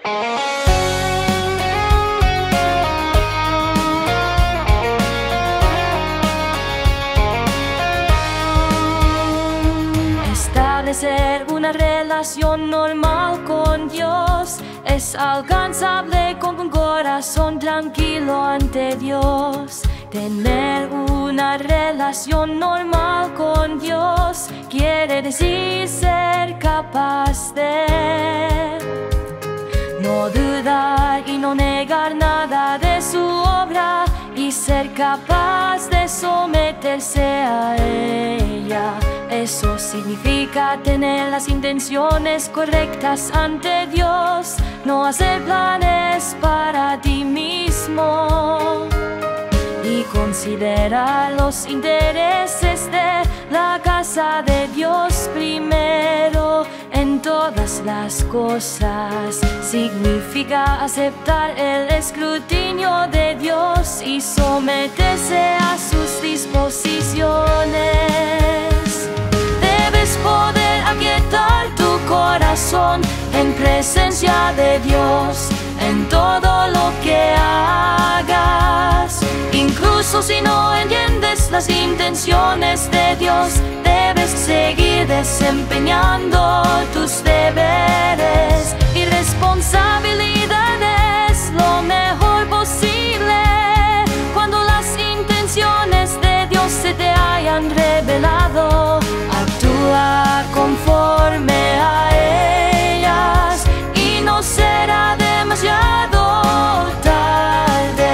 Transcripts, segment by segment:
Establecer una relación normal con Dios es alcanzable con un corazón tranquilo ante Dios. Tener una relación normal con Dios quiere decir ser capaz de no dudar y no negar nada de su obra y ser capaz de someterse a ella. Eso significa tener las intenciones correctas ante Dios, no hacer planes para ti mismo y considerar los intereses de la casa de Dios primero en todas las cosas. Significa aceptar el escrutinio de Dios y someterse a sus disposiciones. Debes poder aquietar tu corazón en presencia de Dios en todo lo que hagas. Incluso si no entiendes las intenciones de Dios, debes seguir desempeñando tus deberes y responsabilidades lo mejor posible. Cuando las intenciones de Dios se te hayan revelado, actúa conforme a ellas y no será demasiado tarde.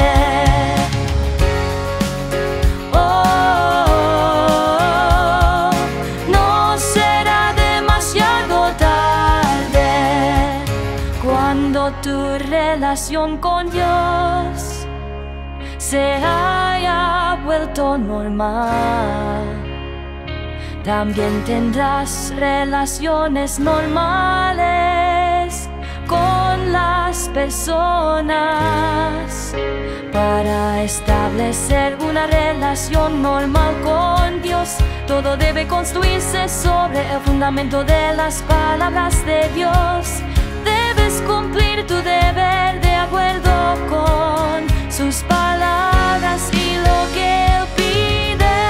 No será demasiado tarde. Cuando tu relación con Dios se haya vuelto normal, también tendrás relaciones normales con las personas. Para establecer una relación normal con Dios, todo debe construirse sobre el fundamento de las palabras de Dios. Debes cumplir tu deber de acuerdo con sus palabras y lo que Él pide.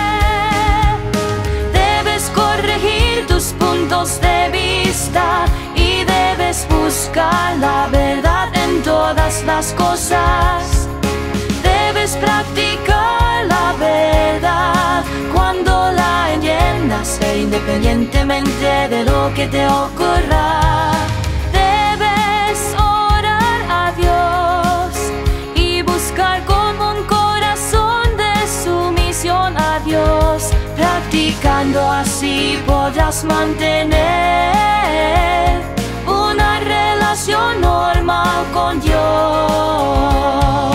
Debes corregir tus puntos de vista y debes buscar la verdad en todas las cosas. Debes practicar la verdad cuando la entiendas e independientemente de lo que te ocurra. Debes orar a Dios y buscar con un corazón de sumisión a Dios. Practicando así podrás mantener una relación normal con Dios.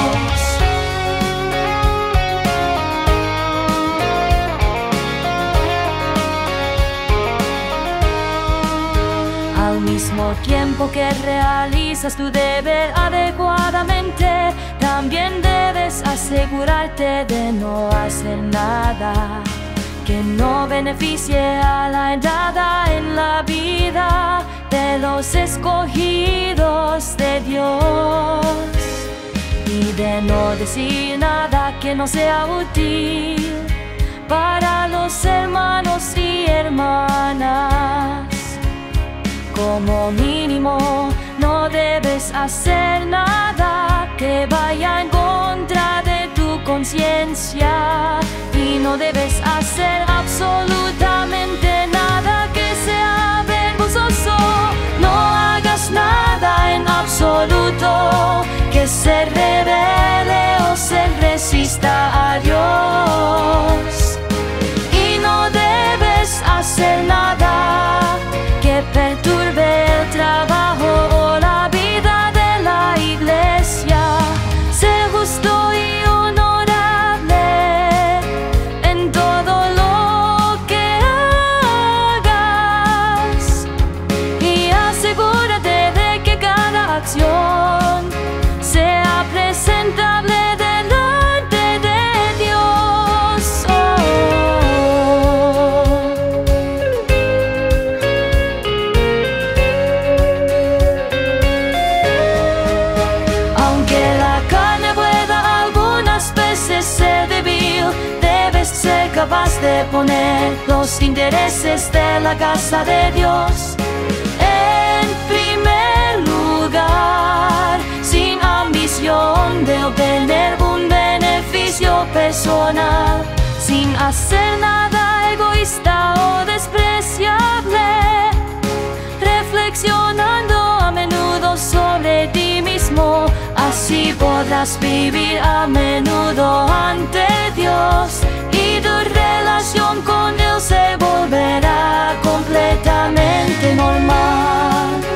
Al mismo tiempo que realizas tu deber adecuadamente, también debes asegurarte de no hacer nada que no beneficie a la entrada en la vida de los escogidos de Dios, y de no decir nada que no sea útil para los hermanos y hermanas. Como mínimo, no debes hacer nada que vaya en contra de tu conciencia, y no debes hacer absolutamente nada que sea vergonzoso. No hagas nada en absoluto que se revele o se resista a Dios, y no debes hacer nada que perturbe el trabajo o la vida de la iglesia. Sé justo y honorable en todo lo que hagas, y asegúrate de que cada acción sea presentable delante de capaz de poner los intereses de la casa de Dios en primer lugar, sin ambición de obtener un beneficio personal, sin hacer nada egoísta o despreciable, reflexionando a menudo sobre ti mismo. Así podrás vivir a menudo ante Dios y tu relación con Él se volverá completamente normal.